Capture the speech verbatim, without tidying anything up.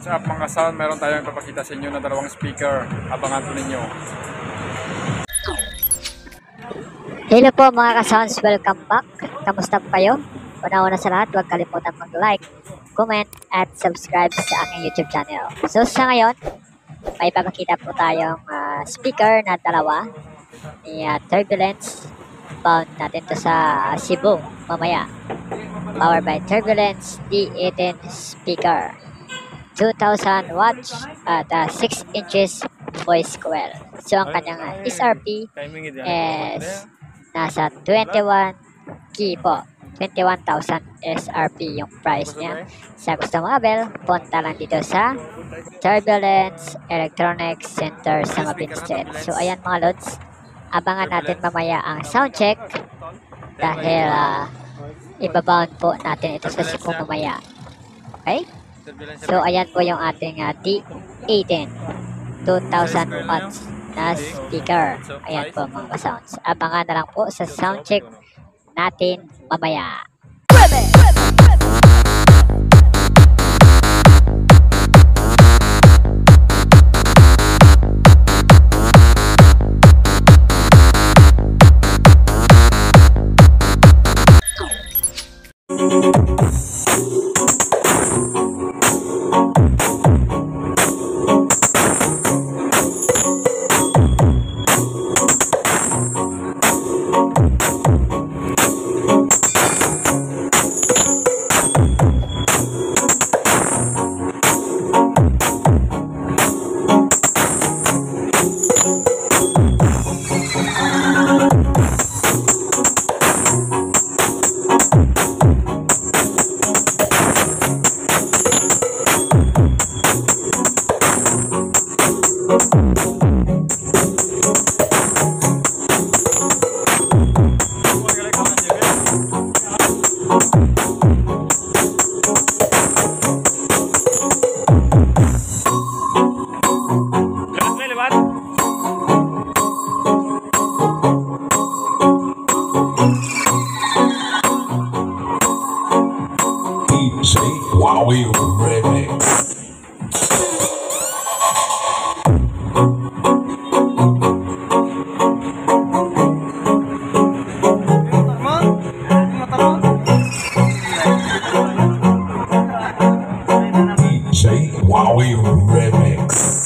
What's up mga sound? Meron tayong ipapakita sa inyo na dalawang speaker. Abangan po ninyo. Hello po mga ka-sounds, welcome back. Kamusta po kayo? Una-una sa lahat, huwag kalimutan mag-like, comment, at subscribe sa aking YouTube channel. So sa ngayon, may papakita po tayong uh, speaker na dalawa ni uh, Turbulence. Bound natin to sa Cebu mamaya. Powered by Turbulence D eighteen speaker. two thousand watts at uh, six inches voice coil. So ang kanyang uh, S R P is nasa twenty-one K po. twenty-one thousand S R P yung price niya. Sa gusto mo abel, punta lang dito sa Turbulence Electronics Center sa Mabin Street. So ayan mga lods, abangan natin mamaya ang sound check dahil uh, ibabound po natin ito sa Cebu mamaya. Okay? So ayan po yung ating uh, D eighteen two thousand watts na speaker. Ayan po mga sounds. Abangan na lang po sa sound check natin mamaya. Wow, we remix. D J Wow, we remix.